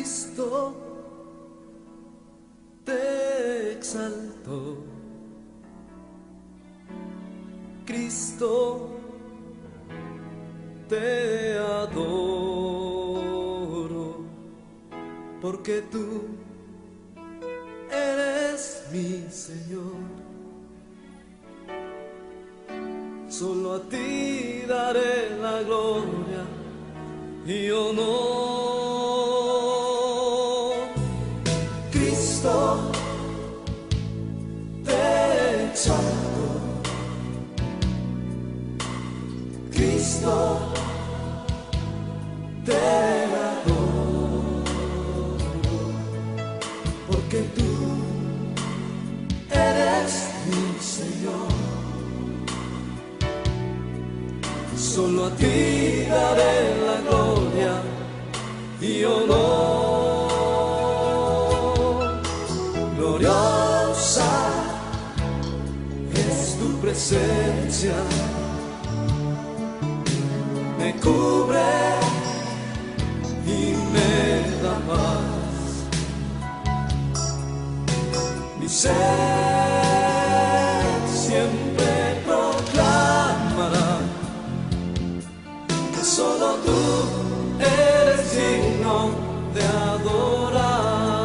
Cristo, te exalto. Cristo, te adoro, porque tú eres mi Señor. Solo a ti daré la gloria y honor. Cristo, te exalto. Cristo, te adoro, porque tú eres mi Señor. Solo a ti daré la gloria y honor. Gloriosa es tu presencia, me cubre y me da paz. Mi ser siempre proclamará que solo tú eres digno de adorar.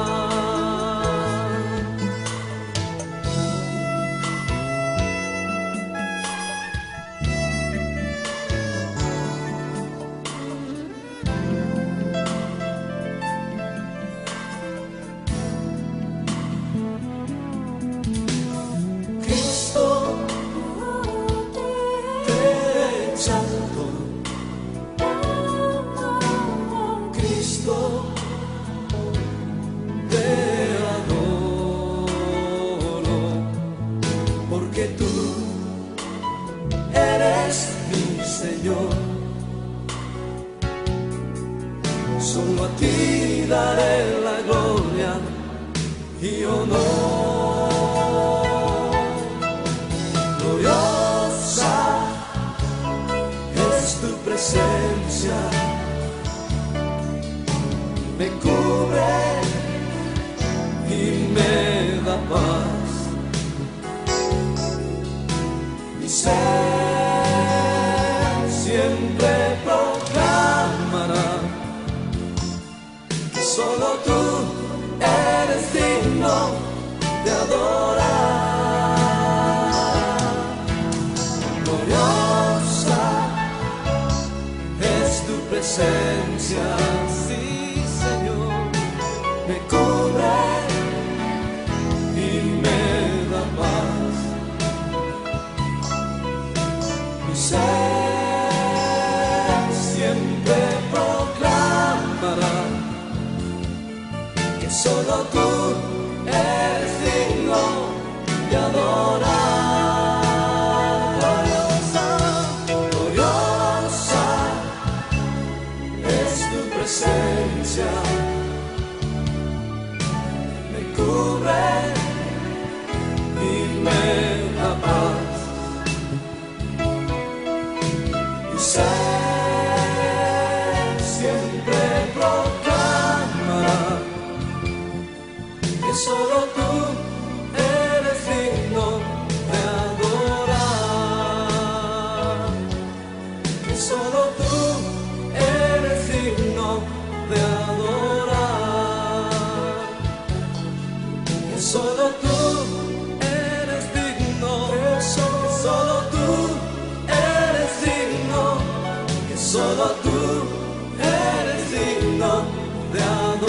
Cristo, te adoro, porque tú eres mi Señor. Solo a ti daré la gloria y honor. Gloriosa es tu presencia, me cubre y me da paz. Mi ser siempre proclamará que solo tú eres digno de adorar. Gloriosa es tu presencia, sí, me cubre y me da paz. Mi ser siempre proclamará que solo tú eres digno de adorar. Gloriosa, gloriosa es tu presencia, cubre y me da paz. Mi ser siempre proclamará que solo tú eres digno de adorar, que solo tú eres digno de adorar. Solo tú eres digno, que solo tú eres digno, que solo tú eres digno de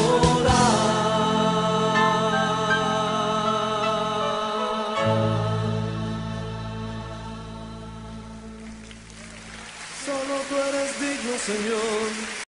adorar. Solo tú eres digno, Señor.